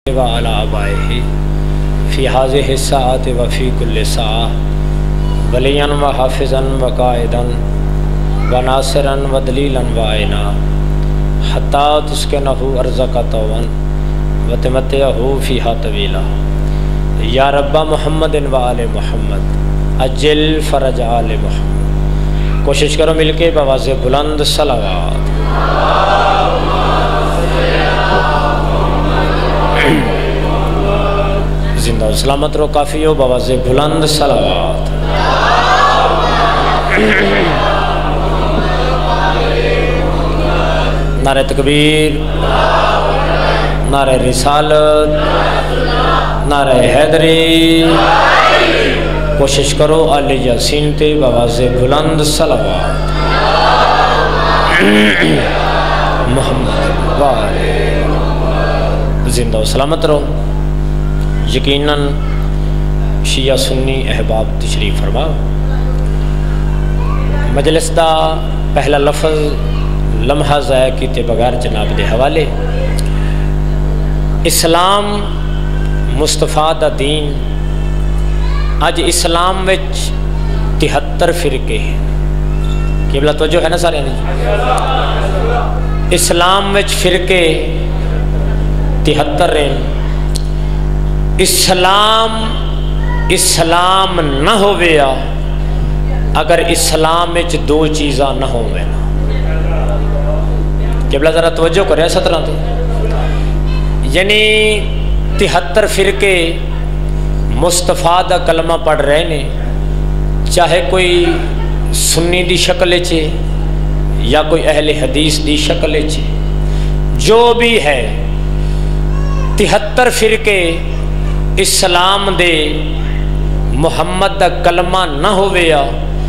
وعلى آبائه في هذه الساعة وفي كل ساعة وليا وحافظا وقائدا وناصرا ودليلا وعينا حتى تسكنه أرزق طوعا وتمتعه فيها طويلا یا رب محمد وآل محمد اجل فرج آل محمد. کوشش کرو مل کے بآواز بلند صلوات. زندہ و سلامت رو کافی ہو بآواز بلند صلوات. نعرہ تکبیر، نعرہ رسالت، نعرہ حیدری. کوشش کرو آل یاسین تے بآواز بلند صلوات. محمد والے زندہ و سلامت رہو. یقیناً شیعہ سنی احباب تشریف فرما. مجلس دا پہلا لفظ لمحہ ضائع کیتے بغیر جناب دے حوالے. اسلام مصطفیٰ دا دین. اج اسلام وچ 73 فرقے ہیں. قبلہ توجہ ہے نا سارے نے. اسلام وچ فرقے 73 ہیں. اسلام نہ ہویا اگر اسلام وچ دو چیزاں نہ ہوئے. قبلہ ذرا توجہ کرے 17 تے. یعنی 73 فرقے مصطفیٰ دا کلمہ پڑھ رہے نے، چاہے کوئی سنی دی شکل چے یا کوئی اہل حدیث دی شکل چے، جو بھی ہے 73 فرقے اسلام دے محمد دا کلمہ نہ ہویا،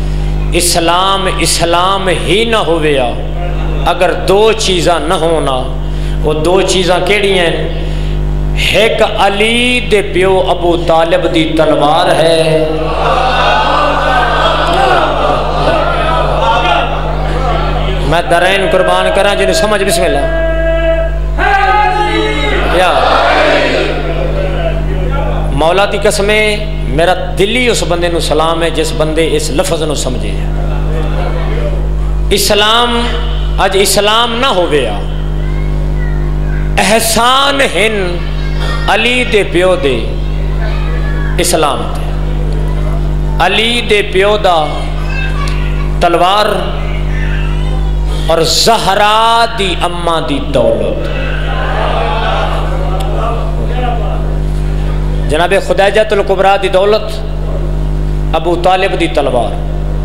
اسلام ہی نہ ہویا اگر دو چیزاں نہ ہونا. وہ دو چیزاں کیڑی ہیں؟ ایک علی دے پیو ابو طالب دی تلوار ہے، میں درین قربان کرا جنہیں سمجھ بسم اللہ. یا مولا دی قسمیں میرا دلی اس بندے نو سلام ہے جس بندے اس لفظ نو سمجھے. اسلام اج اسلام نہ ہویا، احسان ہن علی دے پیو دے اسلام تے. علی دے پیو دا تلوار اور زہرا دی اماں دی دولت. جناب خدیجہ الکبریٰ دی دولت، ابو طالب دی تلوار.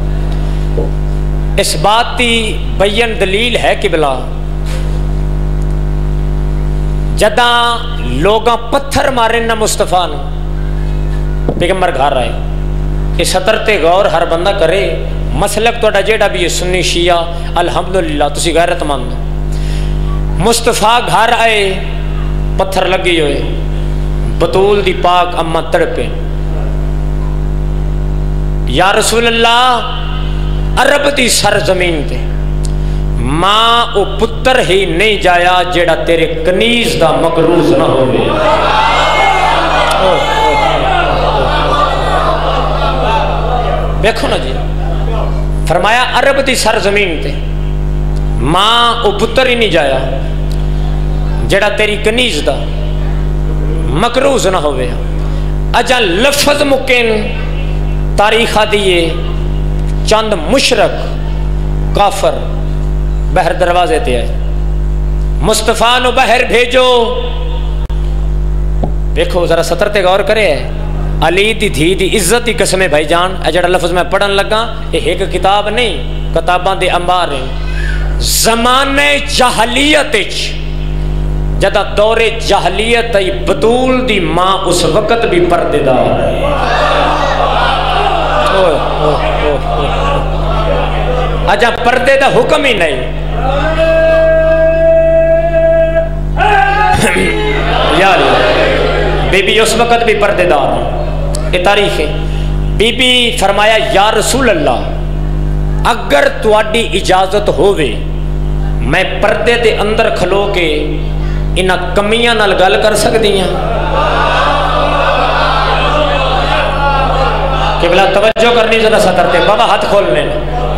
اس بات دی بین دلیل ہے قبلہ جداں لوگاں پتھر مارے نہ مصطفیٰ نے پیغمبر گھر آئے. اس سطر تے غور ہر بندہ کرے. مسلک توڑا جیڑا بھی ہے سنی شیعہ الحمدللہ تسی غیرت مند. مصطفیٰ گھر آئے پتھر لگی ہوئے، بطول دی پاک اماں تڑپے. یا رسول اللہ عرب دی سرزمین تے ماں او پتر ہی نہیں جایا جیڑا تیرے کنیز دا مقروض نہ ہوئے. دیکھو نا جی، فرمایا عرب دی سرزمین تے ماں او پتر ہی نہیں جایا جیڑا تیری کنیز دا مقروض نہ ہوئے. اجا لفظ مکین تاریخہ دیئے چند مشرک کافر بہر دروازے تے آئے. مصطفیٰ نو بہر بھیجو. دیکھو ذرا سطر تے غور کرے. علی دی دھی دی عزت دی قسمیں بھائی جان، جڑا لفظ میں پڑھن لگا یہ ایک کتاب نہیں، کتاباں دے انبار ہیں. زمانے جاہلیت جدا دور جاہلیت بطول دی ماں اس وقت بھی پردے دار ہے. اجا پردے دا حکم ہی نہیں. یار بی بی اس وقت بھی پردے دار ہے. یہ تاریخ ہے. بی بی فرمایا یا رسول اللہ اگر تواڈی اجازت ہووے میں پردے دے اندر کھلو کے انہاں کمیاں نال گل کر سکدیاں؟ قبلہ توجہ کرنی ذرا سطر تے بابا ہاتھ کھول لیں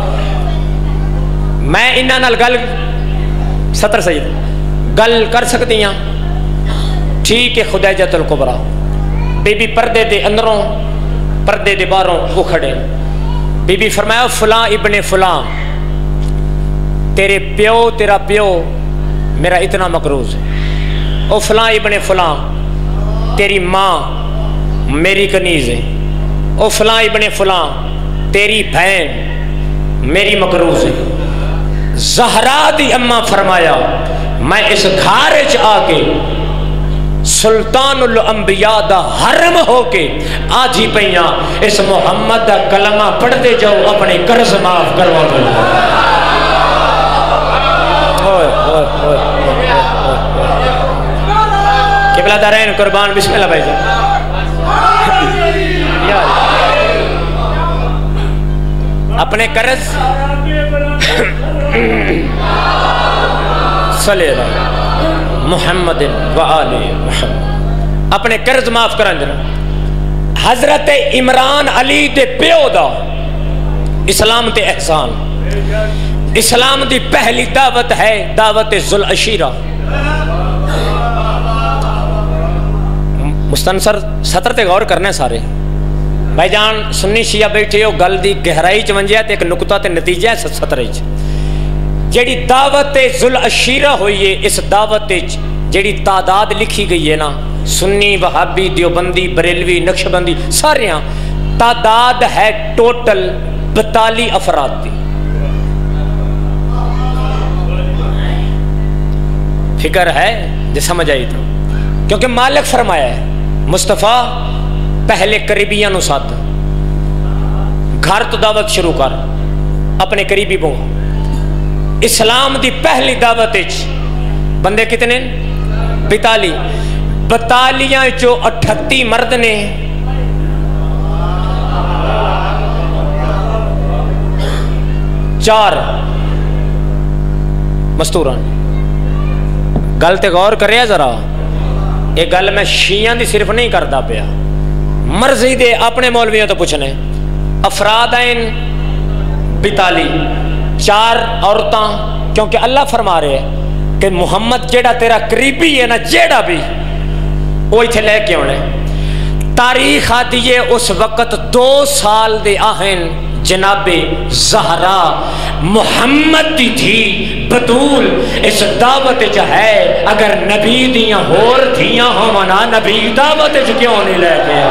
میں انہاں نال گل سطر سید گل کر سکدیاں؟ ٹھیک ہے خدیجۃ الکبریٰ بی بی پردے دے اندروں پردے دے باہروں وہ کھڑے بی بی فرمایا فلاں ابن فلاں تیرا پیو میرا اتنا مقروض ہے، او فلاں ابن فلاں تیری ماں میری کنیز ہے، او فلاں ابن فلاں تیری بہن میری مقروض ہے۔ زہرا دی اماں فرمایا میں اس گھر وچ آ کے سلطان الانبیاء دا حرم ہو کے آج ہی پہیاں اس محمد دا کلمہ پڑھتے جاؤ اپنے قرض معاف کروا دو۔ قبلہ دارین قربان بسم اللہ بھائی جان اپنے قرض صلی اللہ محمد و آل محمد اپنے قرض معاف کرن دینا۔ حضرت عمران علی دے پیو دا اسلام تے احسان، اسلام دی پہلی دعوت ہے دعوت ذوالعشیرہ۔ مستنصر سطر تے غور کرنے سارے بھائی جان سنی شیعہ بیٹھے ہو گل دی گہرائی چ ونجیا تے ایک نقطہ تے نتیجہ ہے سطر وچ جیڑی دعوت ذوالعشیرہ ہوئی ہے۔ اس دعوت جیڑی تعداد لکھی گئی ہے نا سنی وہابی دیوبندی بریلوی نقشبندی سارے تعداد ہے ٹوٹل 42 افراد دی۔ فکر ہے جو سمجھ آئی تو کیونکہ مالک فرمایا ہے مصطفیٰ پہلے قریبیاں نو ساتھ گھر تو دعوت شروع کر اپنے قریبی بو۔ اسلام دی پہلی دعوت بندے کتنے 42 42 چو 38 مرد نے 4 مستوران۔ گل تے غور کریا ذرا یہ گل میں شیعہ دی صرف نہیں کرتا پیا مرضی دے اپنے مولویوں تو پوچھنے افراد ہیں 42 4 عورتاں کیونکہ اللہ فرما رہے ہیں کہ محمد جیڑا تیرا قریبی ہے نا جیڑا بھی وہ اتھے لے کے ہونے۔ تاریخ آتی ہے اس وقت 2 سال دے آہن جناب زہرا محمد دی تھی بطول اس دعوت جو ہے اگر نبی دیاں ہور دھیاں ہومنا نبی دعوت جو کیوں نہیں لے گیا؟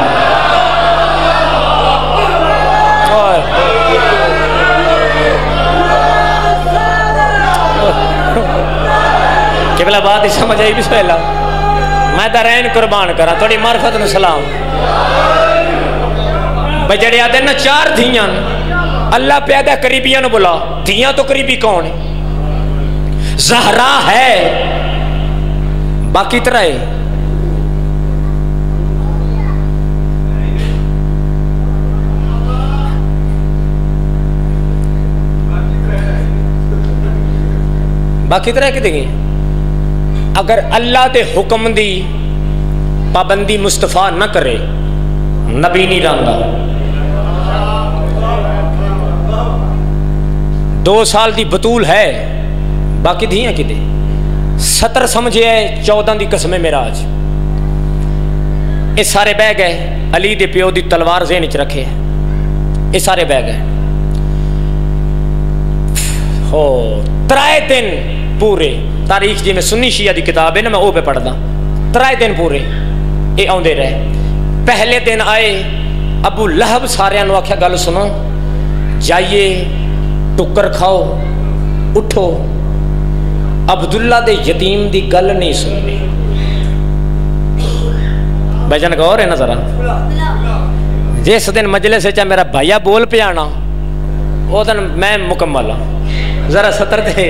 قبلہ بات ہی سمجھ آئی بسم اللہ میں دارین قربان کرا تھوڑی معرفت نو سلام بجڑے آدھے نا 4 دھیاں اللہ پیدا قریبیاں نو بلا دھیاں تو قریبی کون ہے زہرا ہے باقی طرح ہے باقی طرح کی دیکھیں اگر اللہ دے حکم دی پابندی مصطفیٰ نہ کرے نبی نہیں رہندا۔ 2 سال دی بطول ہے باقی دھیاں کی دے 70 سمجھے ہے 14 دی قسم معراج یہ سارے بہ گئے علی دے پیو دی تلوار ذہن وچ رکھے یہ سارے بہ گئے ہو 3 دن پورے تاریخ جی میں سنی شیعہ دی کتاب ہے نا میں وہ پہ پڑھدا 3 دن پورے یہ آندے رہے۔ پہلے دن آئے ابو لہب سارے نو آکھیا گل سنو جائیے ٹکر کھاؤ اٹھو عبداللہ دے یتیم دی گل نہیں سننی۔ بھائی جان غور ہے نا ذرا جس دن مجلس سے میرا بھائیا بول پہ آنا وہ دن میں مکمل ہوں ذرا سطر دے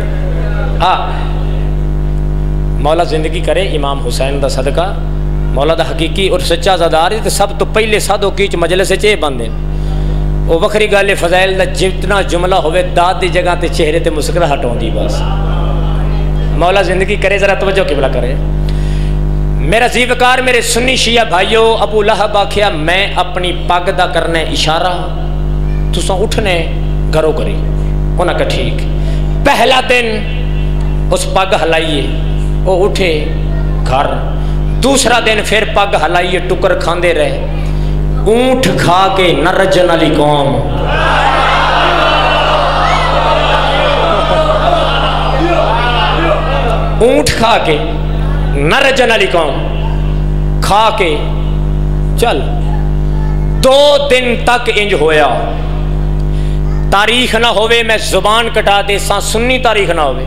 مولا زندگی کرے امام حسین دا صدقہ مولا دا حقیقی اور سچا زادار ہے سب تو پہلے سادو کیچ مجلس سے چے بندے وہ وکری گل فضائل دا جتنا جملہ ہوئے داد دی جگہ تے چہرے تے مسکراہٹ ہوندی بس مولا زندگی کرے، ذرا توجہ قبلہ کرے۔ میرا زیوکار میرے سنی شیعہ بھائیو، ابو لہب آکھیا میں اپنی پگ دا کرنے اشارہ، تساں اٹھنے گھروں کری۔ انہاں کہا ٹھیک۔ پہلا دن اس پگ ہلائیے، وہ اٹھے گھر۔ دوسرا دن پھر پگ ہلائیے، ٹکر کھاندے رہے۔ اونٹ کھا کے نہ رجن والی قوم، اونٹ کھا کے نہ رجن والی قوم، کھا کے چل 2 دن تک انج ہویا۔ تاریخ نہ ہوئے میں زبان کٹا دے ساں، سنی تاریخ نہ ہوئے۔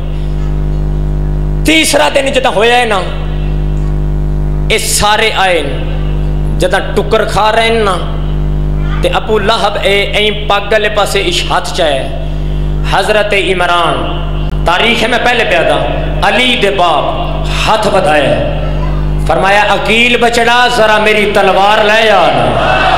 تیسرا دن جدہ ہویا ہے نا، اس سارے آئے جدہ ٹکر کھا رہے ہیں نا، تے ابو لہب این پاگلے پاسے اشہات چاہے۔ حضرت عمران تاریخ میں پہلے پیدا، علی دے باپ ہاتھ بدھائے، فرمایا عقیل بچڑا ذرا میری تلوار لے آنا۔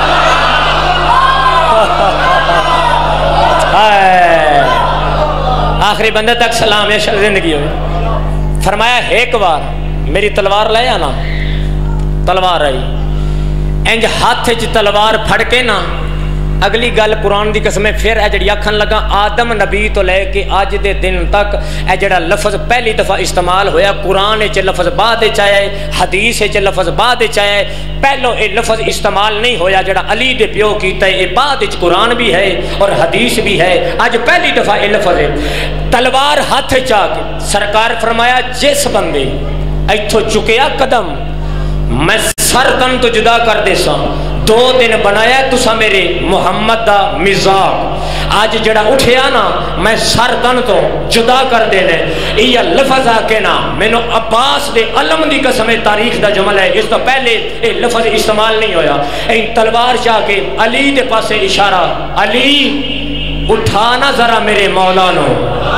آخری بندے تک سلام ہے زندگی ہوئی۔ فرمایا ایک بار میری تلوار لے آنا۔ تلوار آئی، انج ہاتھ چ تلوار پھڑ کے نا، اگلی گل قرآن دی قسمیں پھر اے جڑی آکھن لگا آدم نبی تو لے کے آج دے دن تک اے جڑا لفظ پہلی دفعہ استعمال ہویا، قرآن چ لفظ بعد چاہے، حدیث چ لفظ بعد چاہے، پہلو اے لفظ استعمال نہیں ہویا جڑا علی دے پیو کیتا ہے، اے بعد چ قرآن بھی ہے اور حدیث بھی ہے، آج پہلی دفعہ اے لفظ ہے۔ تلوار ہاتھ چا کے سرکار فرمایا جس بندے ایتھوں چکیا قدم میں سر تن تو جدا کر دے سا، 2 دن بنایا تسا میرے محمد دا مزاق، آج جڑا اٹھیا نا میں سر تن تو جدا کر دے لے۔ یہ لفظ آکے نا مینو عباس دے علم دی قسم تاریخ دا جمل ہے، اس تو پہلے یہ لفظ استعمال نہیں ہویا۔ این تلوار چاہ کے علی دے پاسے اشارہ، علی اٹھانا ذرا میرے مولا نو۔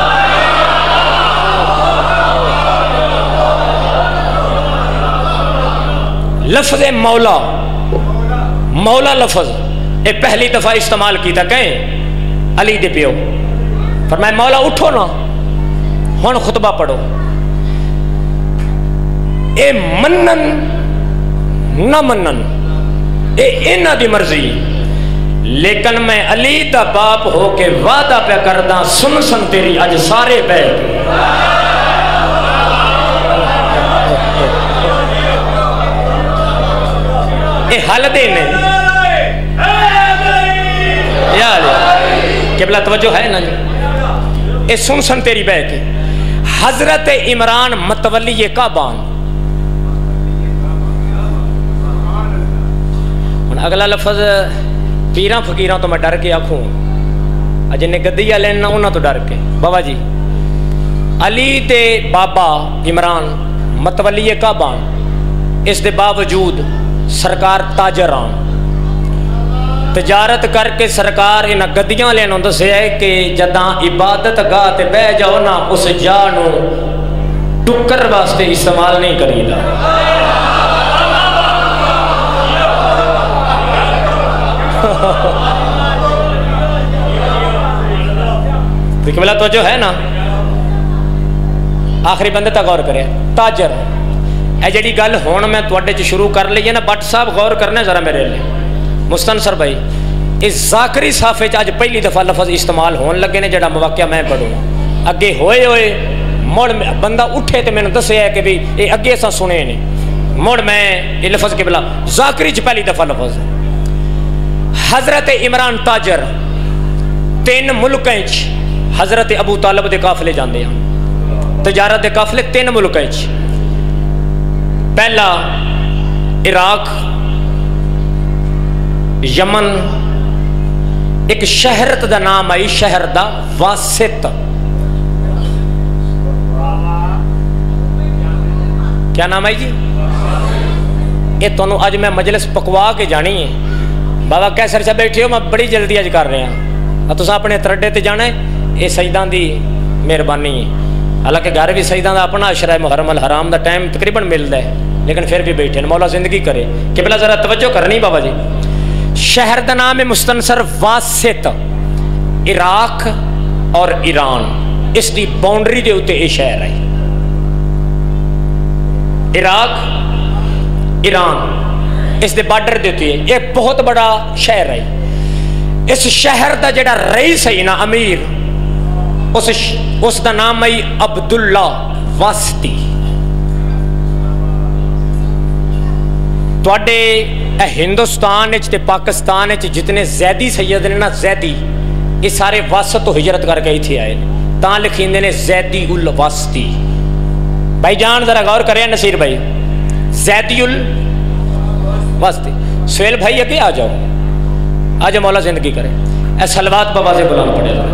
لفظ مولا، مولا لفظ اے پہلی دفعہ استعمال کیتا کہیں علی دے پیو، فرمایا مولا اٹھو نا ہن خطبہ پڑھو۔ اے منن نہ منن اے انہاں دی مرضی، لیکن میں علی دا باپ ہو کے وعدہ پہ کردہ سن سن تیری اج سارے بیٹھ۔ اے حال دینے یا قبلہ توجہ ہے نا جی، اے سن سن تیری بیٹھ۔ حضرت عمران متولی کعبان، اگلا لفظ پیراں فقیراں تو میں ڈر کے آکھوں، جنہیں گدیہ لینا انہاں تو ڈر کے۔ بابا جی علی دے بابا عمران متولی کعبان، اس دے باوجود سرکار تاجران تجارت کر کے سرکار انہاں گدیاں لینا دسے ہے کہ جداں عبادت گاہ تے بہ جاؤ نا اس جانو ٹکر واسطے استعمال نہیں کریدا۔ قبلہ توجہ ہے نا، آخری بندے تک غور کرے۔ تاجر اے جڑی گل ہون میں توڑے چ شروع کر لئیے نا، بٹ صاحب غور کرنے ذرا میرے لئے، مستنصر بھائی اس ذاکری صافے چ آج پہلی دفعہ لفظ استعمال ہون لگے نے، جڑا مواقع میں پڑھوں اگے ہوئے ہوئے مڑ بندہ اٹھے تے میں نے دسے ہے کہ بھی اے اگے سا سنے نے، مڑ میں یہ لفظ قبلہ ذاکری چ پہلی دفعہ لفظ ہے۔ حضرت عمران تاجر 3 ملکیں چ حضرت ابو طالب دے قافلے جاندے ہیں، تجارت دے قافلے 3 ملکیں چ۔ پہلا عراق، یمن، ایک شہرت دا نام آئی، شہر دا واسط۔ کیا نام آئی جی؟ یہ تو آج میں مجلس پکوا کے جانی ہے، بابا کیسر سے بیٹھے ہو، میں بڑی جلدی آج کر رہے ہیں، تو اپنے ترڈے تے جانا ہے، یہ سجدان دی مہربانی ہے۔ حالانکہ گھر بھی سجدان دا اپنا عشرہ محرم الحرام دا ٹائم تقریباً ملتا ہے، لیکن پھر بھی بیٹھے ہیں، مولا زندگی کرے۔ قبلہ ذرا توجہ کرنی بابا جی، شہر دا نام ہے مستنصر واسط، عراق اور ایران، اس دی باؤنڈری دے ہوتے یہ شہر ہے۔ عراق ایران اس دے بارڈر دیتی ہے، یہ بہت بڑا شہر ہے. اس شہر دا جڑا رئیس ہے نا امیر، اس دا نام ہے عبداللہ واسطی. توڑے ہندوستان تے پاکستان جتنے زیدی سید نے نا، زیدی یہ سارے واسط تو ہجرت کر کے تھے آئے تاں لکھیندے نے زیدی الواسطی. بھائی جان ذرا غور کریں نصیر بھائی، زیدی الواسطی. سہیل بھائی اگے آ جاؤ، آج مولا زندگی کرے. اے صلوات بابا سے بلند پڑے جائے.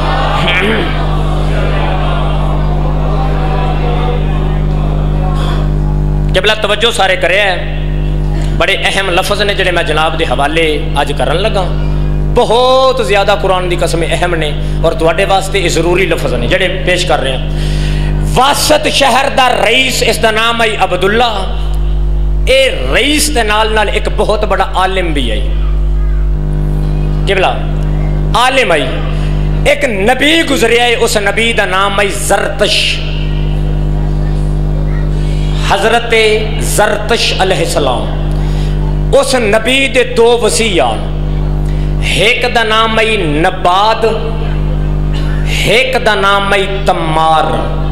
قبلہ توجہ سارے کرے ہیں، بڑے اہم لفظ نے جڑے میں جناب دے حوالے آج کرن لگا. بہت زیادہ قرآن دی قسم اہم نے اور تواڈے واسطے یہ ضروری لفظ نے جڑے پیش کر رہے ہیں. واسط شہر دا رئیس اس دا نام ہے عبداللہ. اے رئیس دے نال ایک بہت بڑا عالم بھی ہے. قبلہ عالم ہے، ایک نبی گزریا ہے، اس نبی دا نام ہے زرتش. حضرت زرتش علیہ السلام. اس نبی دے دو وصیان، ایک دا نام ہے نباد، ایک دا نام ہے تمار.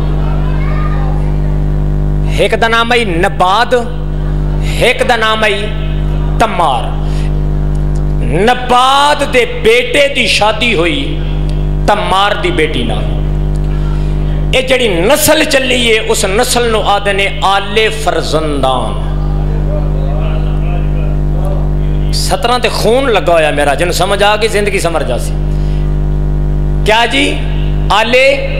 ایک دا نام ہے نباد، ایک دا نام ہے تمار. نباد دے بیٹے دی شادی ہوئی تمار دی بیٹی نال. یہ جڑی نسل چلی ہے اس نسل نو آدھے نے آل فرزندان. 17 تے خون لگا ہویا میرا، جن سمجھ آ گئی زندگی سمجھ جا سی. کیا جی؟ آل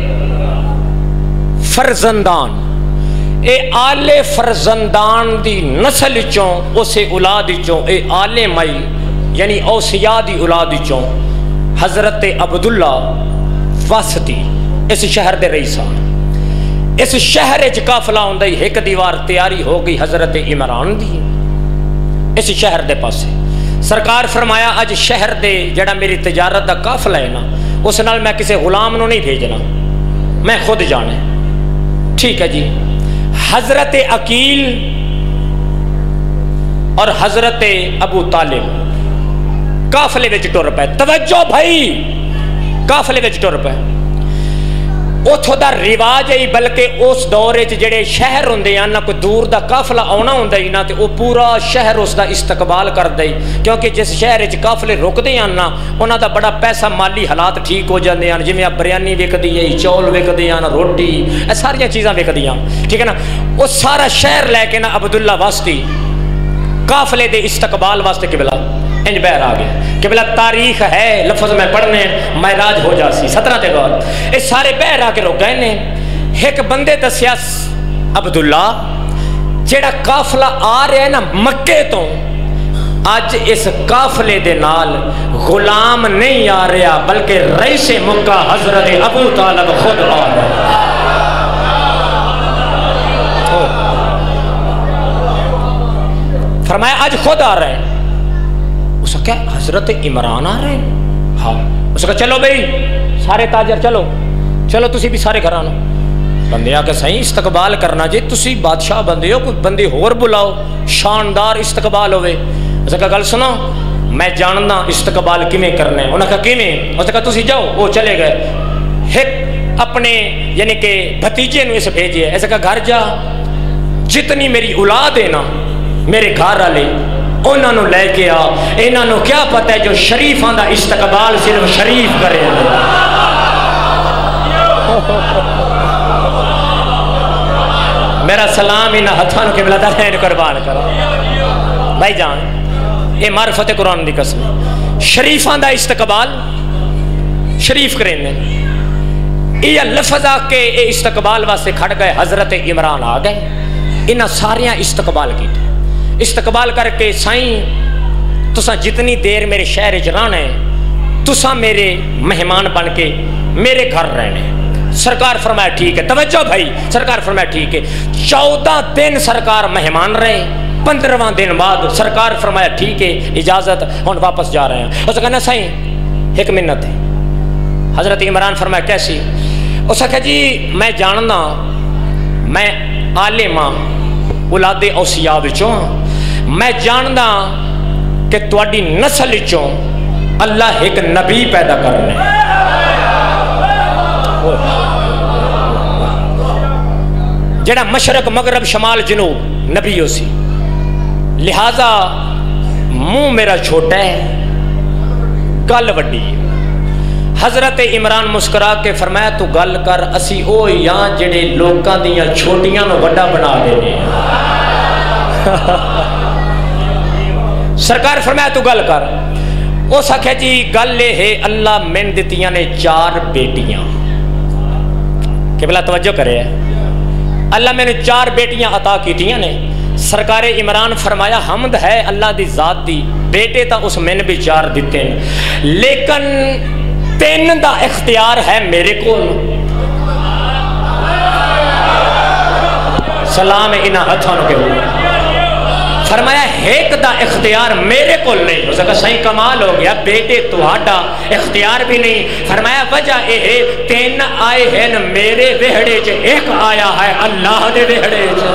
فرزندان. اے آل فرزندان دی نسل چوں، اسے اولاد چوں، اے آل مائی یعنی اوصیاء دی اولاد چوں حضرت عبداللہ واسطی اس شہر دے رئیسان. اس شہر اچ قافلہ ہوندا ہی ایک دیوار تیاری ہو گئی حضرت عمران دی اس شہر دے پاسے. سرکار فرمایا اج شہر دے جڑا میری تجارت دا قافلہ ہے نا، اس نال میں کسی غلام نو نہیں بھیجنا، میں خود جانے. ٹھیک ہے جی. حضرت عقیل اور حضرت ابو طالب قافلے وچ ٹر پے. توجہ بھائی، قافلے وچ ٹر پے. اتھوں دا رواج ہے، بلکہ اس دور وچ جڑے شہر ہوندے ہیں نا، کوئی دور دا قافلہ آنا ہوندا ہی نا تے او پورا شہر اس دا استقبال کردا ہی، کیونکہ جس شہر وچ قافلے رکدے ہیں نا انہاں دا بڑا پیسہ مالی حالات ٹھیک ہو جاندے ہیں. جویں بریانی وکدی ہے، چول وکدے ہیں، روٹی، اے ساری چیزاں وکدیاں. ٹھیک ہے نا. او سارا شہر لے کے نا عبداللہ واسطی قافلے دے استقبال واسطے قبلہ انج بہر آ گیا. قبلہ تاریخ ہے، لفظ میں پڑھنے معراج ہو جا سی 17 تے بعد. اے سارے بہر آ کے رک گئے نے. ایک بندے دسیا عبداللہ جیڑا قافلہ آ رہا ہے نا مکے تو، اج اس قافلے دے نال غلام نہیں آ رہا بلکہ رئیس مکہ حضرت ابو طالب خود آ رہا ہے. فرمایا آج خود آ رہے ہیں. اس کا حضرت عمران آ رہے ہیں؟ ہاں. اس کا چلو بھئی سارے تاجر چلو چلو تسی بھی سارے گھر آنا. بندے آ کے صحیح استقبال کرنا جی، تسی بادشاہ بندے ہو، کوئی بندے ہور بلاؤ شاندار استقبال ہوئے. اس کا گل سنو میں جاننا استقبال کیویں کرنا ہے. انہوں نے کہا کیویں؟ اس کا تسی جاؤ. وہ چلے گئے. ایک اپنے یعنی کہ بھتیجے نو اس بھیجے. اس کا گھر جا، جتنی میری اولاد ہے نا میرے گھر والے انہوں نے لے کے آ. انہوں نے کیا پتہ ہے جو شریفاں دا استقبال صرف شریف کرے. میرا سلام انہاں ہتھاں کے بلا دین قربان کرا. بھائی جان یہ معرفت قرآن دی قسم. شریفاں دا استقبال شریف کریں نے. یہ لفظ آ کے یہ استقبال واسطے کھڑ گئے. حضرت عمران آ گئے. انہاں ساریاں استقبال کیتے. استقبال کر کے سائیں تساں جتنی دیر میرے شہر وچ رہنا ہے تساں میرے مہمان بن کے میرے گھر رہنے. سرکار فرمایا ٹھیک ہے. توجہ بھائی، سرکار فرمایا ٹھیک ہے. 14 دن سرکار مہمان رہے. 15واں دن بعد سرکار فرمایا ٹھیک ہے اجازت، ہن واپس جا رہے ہیں. اس کہنا سائیں ایک منت ہے. حضرت عمران فرمایا کیسی؟ اس کہا جی میں جاننا میں عالم ہاں اولاد اوسیا وچوں میں جاندا کہ تواڈی نسل وچوں اللہ ایک نبی پیدا کرنے جڑا مشرق مغرب شمال جنوب نبی ہو سی، لہذا منہ میرا چھوٹا ہے گل وڈی ہے۔ حضرت عمران مسکرا کے فرمایا تو گل کر، اسی او یہاں جڑے لوکاں دیاں چھوٹیاں نو وڈا بنا دینے۔ سرکار فرمایا تو گل کر، او سکھے جی گل لے ہے اللہ من دیتیاں نے 4 بیٹیاں، قبلہ توجہ کرے ہے، اللہ میں نے 4 بیٹیاں عطا کیتیاں نے۔ سرکار عمران فرمایا حمد ہے اللہ دی ذات دی، بیٹے تا اس میں نے بھی 4 دیتے ہیں، لیکن 3 دا اختیار ہے میرے کو۔ سلام انہاں ہتھاں کے ہوئے فرمایا ایک دا اختیار میرے کو نہیں ہو سکا، صحیح کمال ہو گیا، بیٹے تہاڈا اختیار بھی نہیں۔ فرمایا وجہ یہ 3 آئے ہیں میرے وہڑے چ، ایک آیا ہے اللہ دے وہڑے چ۔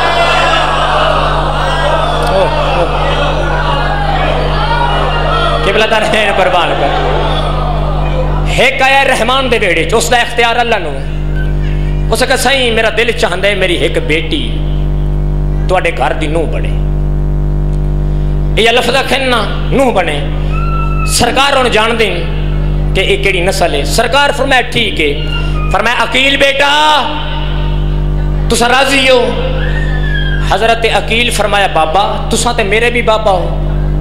قبلہ دار ہے قربان کر، ایک آیا رحمان دے وہڑے چ، اس دا اختیار اللہ نو۔ اس کا صحیح میرا دل چاہندا ہے میری ایک بیٹی تواڈے گھر دی نو بنے، یہ لفظ کھنا نوح بنے۔ سرکار ان جان دیں کہ یہ کیڑی نسل ہے۔ سرکار فرمایا ٹھیک ہے، فرمایا عقیل بیٹا تسا راضی ہو؟ حضرت عقیل فرمایا بابا تسا تے میرے بھی بابا ہو،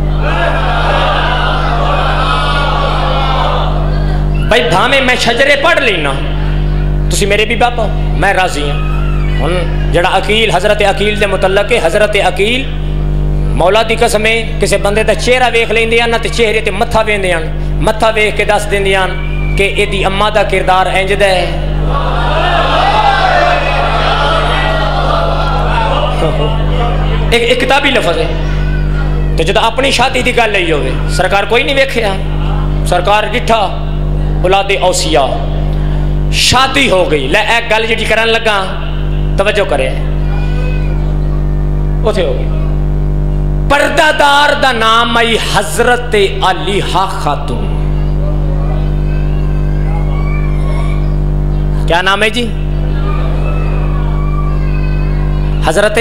بھائی بھامے میں شجرے پڑھ لینا تسی میرے بھی بابا ہو، میں راضی ہوں۔ جڑا عقیل حضرت عقیل دے متعلق ہے، حضرت عقیل مولا دی قسم ہے کسے بندے دا چہرہ ویکھ لیندے ہیں تے چہرے تے متھا ویندے ہیں، متھا ویکھ کے دس دیندے ہیں کہ اے دی اماں دا کردار انج دا ہے۔ ایک کتابی لفظ ہے تے جدوں اپنی شادی دی گل لئی ہوے سرکار کوئی نہیں ویکھیا، سرکار ڈٹھا اولاد اوسیا شادی ہو گئی۔ لے ایک گل جڑی کرن لگا توجہ کرے، اوتھے ہو گئی پردہ دار دا نام آئی حضرت علیحہ خاتون۔ کیا نام ہے جی؟ حضرت،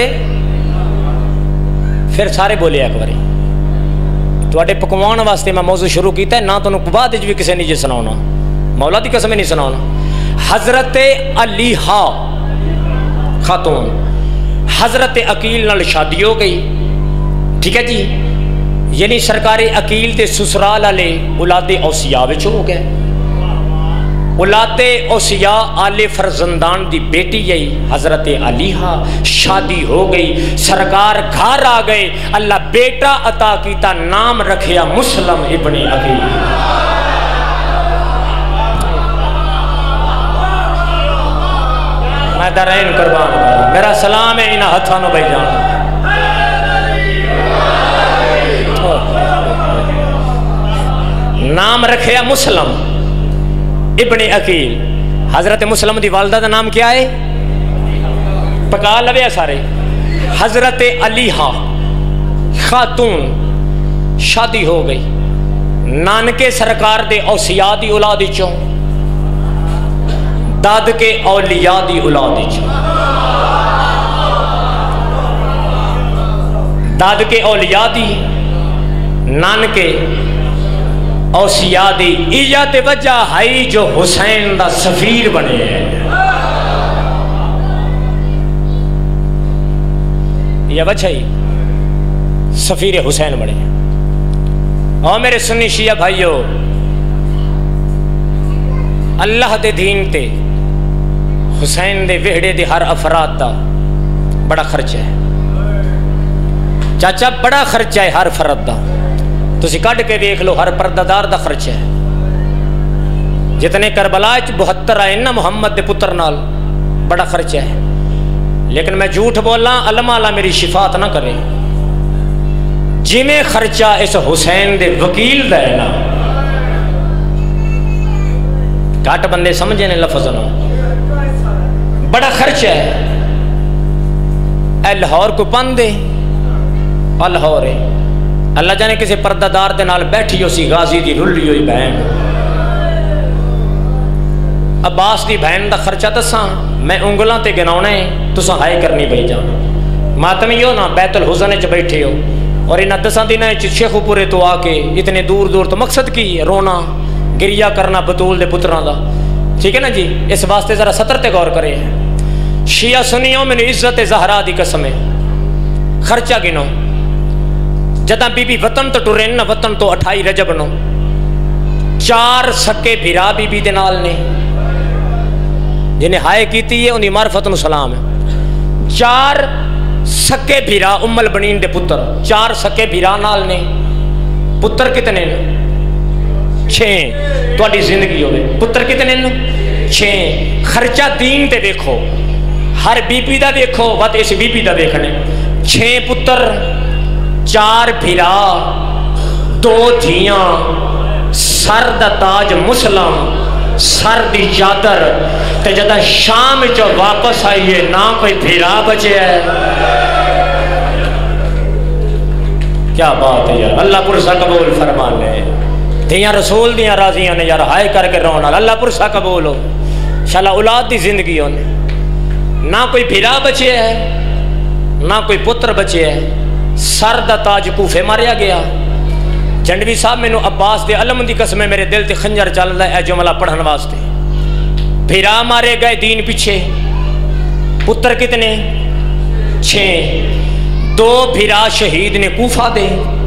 پھر سارے بولے ایک باری تواڈے پکوان واسطے میں موضوع شروع کیتا ہے، نہ تو بعد بھی کسی نے جی سناؤنا، مولا دی قسم نہیں سناؤنا۔ حضرت علیحہ خاتون حضرت عقیل نال شادی ہو گئی، ٹھیک ہے جی، یعنی سرکار عقیل دے سسرال والے اولاد اوسیا وچ ہو گئے۔ اولاد اوسیا آل فرزندان دی بیٹی ہے حضرت علیحہ، شادی ہو گئی، سرکار گھر آ گئے، اللہ بیٹا عطا کیتا، نام رکھیا مسلم ابن عقیل۔ میں درین قربان کروں، میرا سلام ہے انہاں ہتھاں نو بھائی جان۔ نام رکھیا مسلم ابن عقیل۔ حضرت مسلم دی والدہ دا نام کیا ہے؟ پکا لوے سارے، حضرت علیحہ خاتون شادی ہو گئی، نانکے سرکار دے اوسیا دی اولاد چوں، داد کے اولیاء دی اولاد چوں، داد کے اولیاء دی نانکے اوسیا دی ایجاد وجہ ہے جو حسین دا سفیر بنے ہیں۔ یہ وجہ ہی سفیر حسین بنے ہیں۔ اور میرے سنی شیعہ بھائیو، اللہ دے دین تے حسین دے وہڑے دے ہر افراد دا بڑا خرچہ ہے، چاچا بڑا خرچہ ہے ہر فرد دا، تسی کڈ کے دیکھ لو، ہر پردہ دار دا خرچہ ہے۔ جتنے کربلا 72 آئے نا محمد دے پتر نال، بڑا خرچہ ہے، لیکن میں جھوٹ بولا علماء اللہ میری شفاعت نہ کرے، جی میں خرچہ اس حسین دے وکیل دا ہے نا، کٹ بندے سمجھے نے لفظ نو، بڑا خرچہ ہے۔ اے لاہور کو پن دے لاہور ہے اللہ جانے کسی پردہ دار دے نال بیٹھی ہو سی غازی دی رلی ہوئی بہن عباس دی بہن دا خرچہ دساں میں انگلاں تے گناونا ہے تساں ہائے کرنی بھائی جان ماتمی ہو نا بیت الحزن وچ بیٹھے ہو اور انہاں 10 دناں وچ شیخ پورے تو آ کے اتنے دور دور تو مقصد کی ہے رونا گریا کرنا بطول دے پتراں دا ٹھیک ہے نا جی اس واسطے ذرا سطر تے غور کرے شیعہ سنیوں میں عزت زہرا دی قسم ہے خرچہ گنو جداں بی بی وطن تو ٹرین نہ وطن تو 28 رجب نو 4 سکے بھرا بی بی دے نال نے جنہیں ہائے کیتی ہے انہی معرفت نو سلام ہے 4 سکے بھرا ام البنین دے پتر 4 سکے بھرا نال نے پتر کتنے نے 6 تواڈی زندگی ہوئے پتر کتنے نے 6 خرچہ دین تے دیکھو ہر بی بی دا دیکھو وقت اس بی بی دا دیکھنے 6 پتر 4 بھرا 2 دھیاں سر دا تاج مسلم سر دی چادر تے جدہ شام جو واپس آئیے نہ کوئی بھیرا بچے ہے کیا بات ہے یار اللہ پرسا قبول فرمان لے دیاں رسول دیاں راضیاں نے یار ہائے کر کے رونا اللہ پرسا قبول ہو انشاءاللہ اولاد دی زندگی ہونے نہ کوئی بھیرا بچے ہے نہ کوئی پتر بچے ہے سر دا تاج کوفے ماریا گیا جنڈوی صاحب میں نو عباس دے علم دی قسمیں میرے دل تے خنجر چل رہا ہے جملہ پڑھن واسطے بھیرا مارے گئے دین پیچھے پتر کتنے 6 2 بھیرا شہید نے کوفہ دے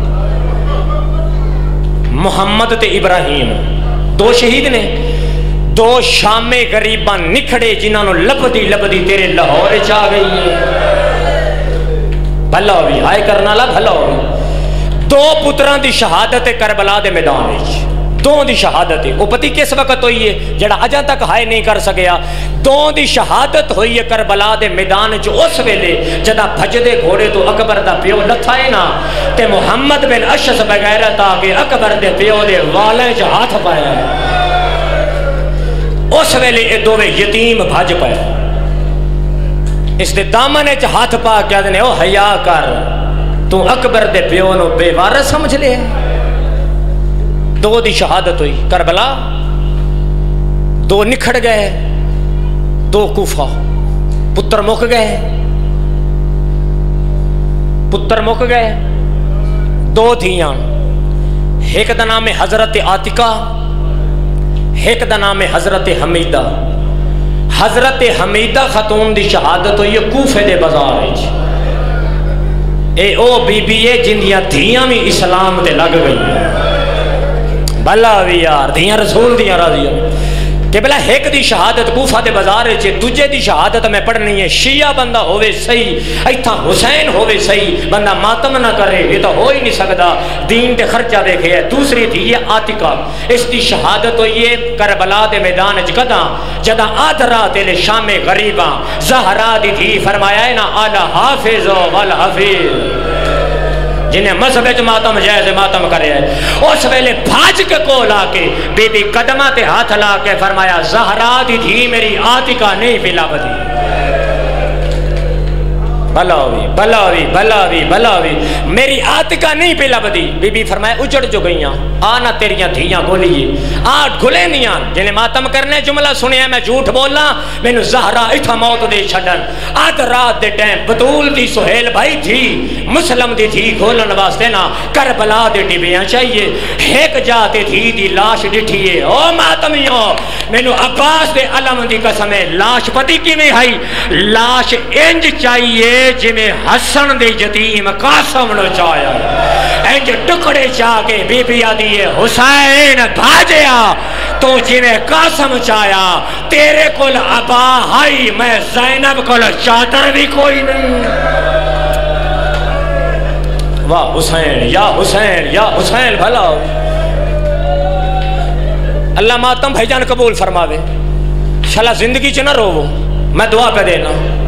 محمد تے ابراہیم 2 شہید نے 2 شام غریباں نکھڑے جنہاں نو لبدی تیرے لاہور چاہ گئی ہے بھلا ہوئی ہائے کرنا لا بھلا ہوئی 2 پتران دی شہادت کربلا دے میدان وچ 2 دی شہادت وہ پتی کس وقت ہوئی ہے جڑا اجا تک ہائے نہیں کر سکیا 2 دی شہادت ہوئی ہے کربلا دے میدان وچ اس ویلے جدا بھجدے گھوڑے تو اکبر دا پیو لتھا ہے نا تے محمد بن اشعث بغیرت آ کے اکبر دے پیو دے والے چ ہاتھ پایا اس ویلے یہ 2 یتیم بھج پائے اس دے دامن وچ ہاتھ پا کے آدھے او حیا کر تو اکبر دے پیو نو بے وارث سمجھ لے 2 دی شہادت ہوئی کربلا 2 نکھڑ گئے 2 کوفہ پتر مک گئے 2 دھیاں ایک دا نام حضرت عاتقہ ایک دا نام حضرت حمیدہ حضرت حمیدہ خاتون دی شہادت ہوئی کوفے دے بازار وچ اے او بی بی اے جندیاں دھیاں بھی اسلام دے لگ گئی بھلا بھی یار دھیاں رسول دیاں راضی کہ بلا ایک دی شہادت کوفہ دے بازار چھے دوجے دی شہادت میں پڑھنی ہے شیعہ بندہ ہوئے صحیح ایتھا حسین ہوئے صحیح بندہ ماتم نہ کرے یہ تو ہو ہی نہیں سکتا دین دے خرچہ دیکھے ہے دوسری تھی یہ عاتقہ اس دی شہادت ہوئی ہے کربلا دے میدان جگدہ جدہ آدھرا تیلے شام غریباں زہرا دی تھی فرمایا ہے نا آلہ حافظ والحفیظ جنہیں مذہب ماتم جائز ماتم کرے ہے اس ویلے بھاج کے کول آ کے بی بی قدمہ تے ہاتھ لا کے فرمایا زہرا دی تھی میری عاتقہ نہیں پلا بدی بلاوی میری عاتقہ نہیں پلا بدی بی بی فرمایا اجڑ جو گئیاں آنا تیریاں دھیاں گولیے آٹھ گھلے نیاں جنہیں ماتم کرنے جملہ سنیا میں جھوٹ بولنا میں نے زہرا اتھا موت دے چھڑن آدھ رات دے ٹیم بطول دی سہیل بھائی تھی مسلم دی تھی گھولن واسطے نا کربلا دے ڈبیاں چاہیے ایک جاتے تھی دی لاش ڈٹھیے او ماتمیوں میں نے عباس دے علم دی قسم ہے لاش پتی کی میں ہائی لاش انج چاہیے جی میں حسن دے یتیم قاسم نو چاہیا انج ٹکڑے چاہ کے بی بی آدھی حسین بھاجیا تو جی میں قاسم چاہیا تیرے کل ابا ہائی میں زینب کل چادر بھی کوئی نہیں واہ حسین یا حسین یا حسین بھلا اللہ ماتم بھائی جان قبول فرماوے شالا زندگی چ نہ رو میں دعا پہ دینا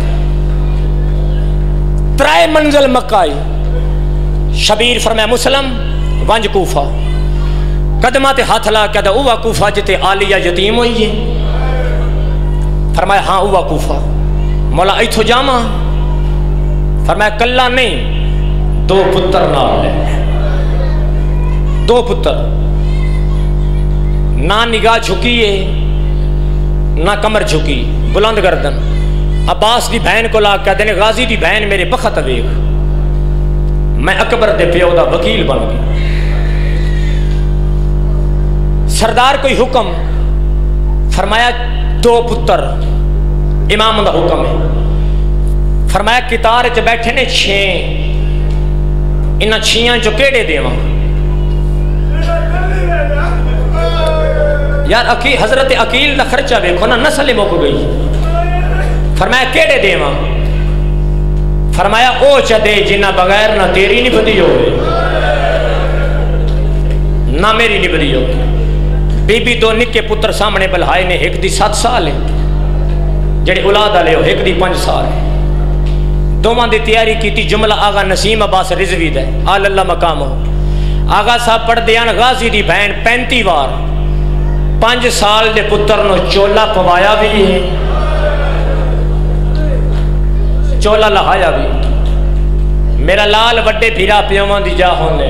3 منزل مکہ آئی شبیر فرمایا مسلم ونج کوفہ قدمہ تے ہاتھ لا کہا اوہ کوفہ جتے آلیہ یتیم ہوئی ہے فرمایا ہاں اوہ کوفہ مولا ایتھو جاما فرمایا کلا نہیں، 2 پتر نال لے، 2 پتر، نہ نگاہ جھکیے نہ کمر جھکی، بلند گردن. عباس دی بہن کو لا کے کہتے ہیں غازی دی بہن میرے بخت ویکھ، میں اکبر دے پیو دا وکیل بن گئی. سردار کوئی حکم فرمایا 2 پتر، امام دا حکم ہے. فرمایا کتار چ بیٹھے نے 6، انہاں 6 چوں کیڑے دیواں؟ یار حضرت عقیل دا خرچہ ویکھو نا، نسل مک گئی. فرمایا کیڑے دیواں؟ فرمایا او چا دے جنہ بغیر نہ تیری نہیں بدی ہوئے نہ میری نہیں بدی ہوئے. بی بی 2 نکے پتر سامنے بلہائے نے، ایک دی 7 سال ہے جڑے اولاد والے ہو، ایک دی 5 سال ہے. دوواں دی تیاری کیتی. جملہ آغا نسیم عباس رضوی دا ہے، آل اللہ مقام ہو. آغا صاحب پڑھ دیاں غازی دی بہن 35 وار 5 سال دے پتر نو چولا پوایا بھی ہے، چولا لہایا بھی. میرا لال وڈے بھیرا پیواں دی جا ہوندے،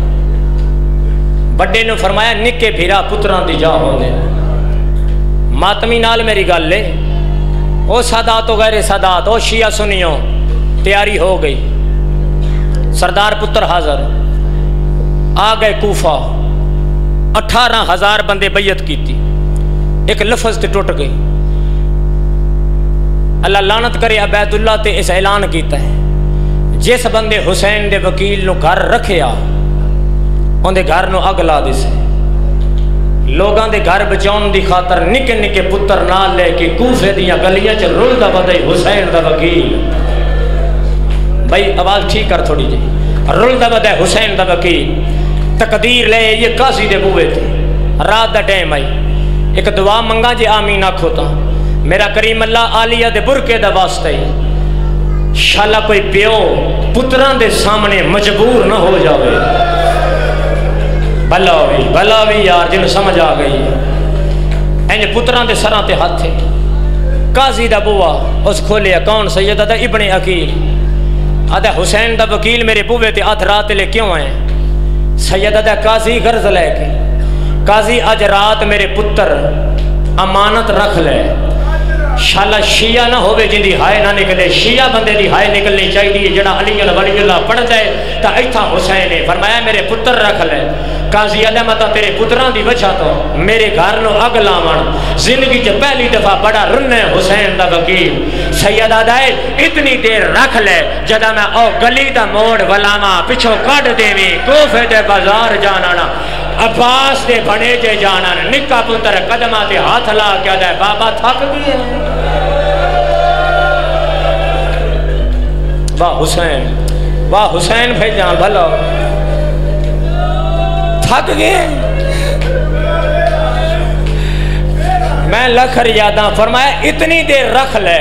بڑے نو فرمایا نکے بھیرا پتران دی جا ہوندے. ماتمی نال میری گل لے، او سادات و غیر سادات، او شیعہ سنیوں، تیاری ہو گئی. سردار پتر حاضر، آ گئے کوفہ. 18,000 بندے بیعت کیتی، ایک لفظ تے ٹوٹ گئی. اللہ لعنت کرے عبید اللہ تے اس اعلان کیتا ہے جس بندے حسین دے وکیل نو گھر رکھیا ان دے گھر نو اگ لا دسے. لوگاں دے گھر بچاؤن دی خاطر نکے نکے پتر نال لے کے کوفے دیاں گلیاں چ رلدا بدے حسین دا وکیل. بھائی آواز ٹھیک کر تھوڑی جی. رلدا بدے حسین دا وکیل. تقدیر لے یہ قاضی دے بوئے تھے. رات دا ٹائم آئی، ایک دعا منگا جی آمین آکھو تا. میرا کریم اللہ عالیہ دے برکے دا واسطہ ہی شالا کوئی پیو پتران دے سامنے مجبور نہ ہو جاوے. بھلا ہوئی یار جن سمجھ آ گئی. انج پتران دے سراں تے ہاتھ تھے. قاضی دا بوا اس کھولیا، کون؟ سیدہ دا ابن عقیل. آدھا حسین دا وکیل میرے بوے تے آدھ رات لے کیوں آئے؟ سیدہ دا قاضی غرض لے کے، قاضی آج رات میرے پتر امانت رکھ لے، شالا شیعہ نہ ہوئے جن دی ہائے نہ نکلے. شیعہ بندے دی ہائے نکلنی چاہیے جڑا علی ولی اللہ پڑھ جائے تا ایتھا حسین نے فرمایا میرے پتر رکھ لے. قاضی آدھا متا تیرے پتران دی وجہ تو میرے گھر نو اگ لاون. زندگی چ پہلی دفعہ بڑا رنے حسین دا وکیل. سیدہ دائے اتنی دیر رکھ لے جدا میں او گلی دا موڑ ولاما پچھو کٹ دیویں کوفے دے بازار جانانا. عباس دے بنے جے جانا. نکا پتر قدمہ تے ہاتھ لا کیا دے بابا تھک گئے. واہ حسین بھائی جان بھلو تھک گئے. میں لکھر یاداں فرمایا اتنی دیر رکھ لے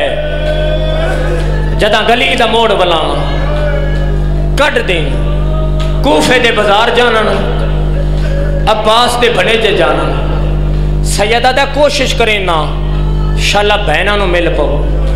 جداں گلی دا موڑ بلاواں کٹ دیں کوفے دے بازار جانا عباس دے بنے جے جانا. سیدہ دا کوشش کریں نا شالا بہنہ نو مل پاؤ.